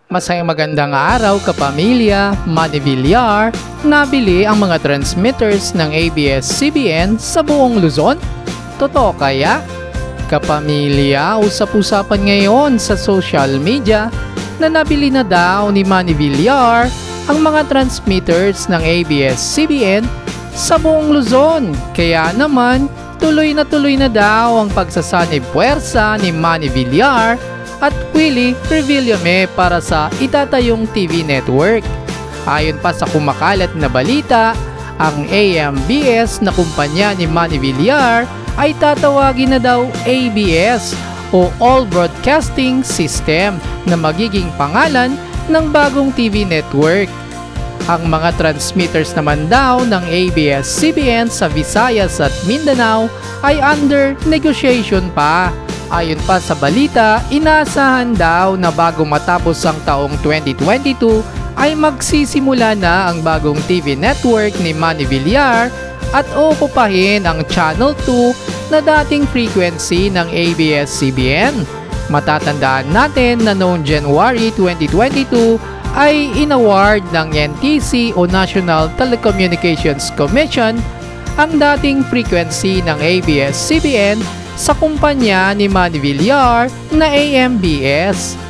Masayang magandang araw kapamilya, Manny Villar. Nabili ang mga transmitters ng ABS-CBN sa buong Luzon? Totoo kaya? Kapamilya, usap-usapan ngayon sa social media na nabili na daw ni Manny Villar ang mga transmitters ng ABS-CBN sa buong Luzon. Kaya naman, tuloy na daw ang pagsasanib puwersa ni Manny Villar at Willie Revillame para sa itatayong TV network. Ayon pa sa kumakalat na balita, ang AMBS na kumpanya ni Manny Villar ay tatawagin na daw ABS o All Broadcasting System na magiging pangalan ng bagong TV network. Ang mga transmitters naman daw ng ABS-CBN sa Visayas at Mindanao ay under negotiation pa. Ayon pa sa balita, inaasahan daw na bago matapos ang taong 2022 ay magsisimula na ang bagong TV network ni Manny Villar at okupahin ang Channel 2 na dating frequency ng ABS-CBN. Matatandaan natin na noong January 2022 ay inaward ng NTC o National Telecommunications Commission ang dating frequency ng ABS-CBN sa kumpanya ni Manny Villar na AMBS.